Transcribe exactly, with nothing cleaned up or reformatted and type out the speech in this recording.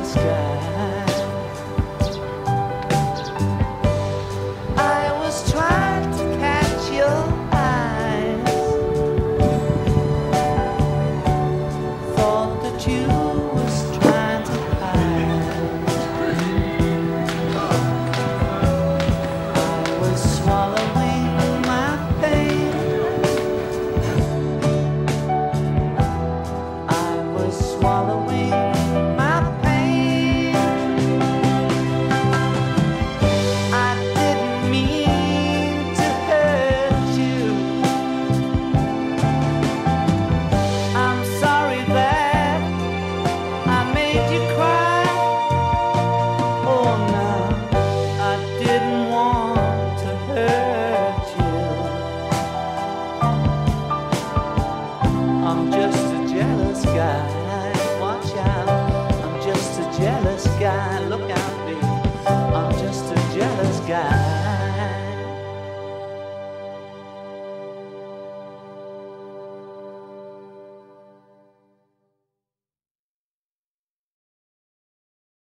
jealous guy. I was trying to catch your eyes, thought that you was trying to hide. I was swallowing my pain, I was swallowing my pain. I didn't mean to hurt you. I'm sorry that I made you cry. Oh no, I didn't want to hurt you. I'm just a jealous guy. Watch out, I'm just a jealous guy. Look out, baby, I'm just a jealous guy.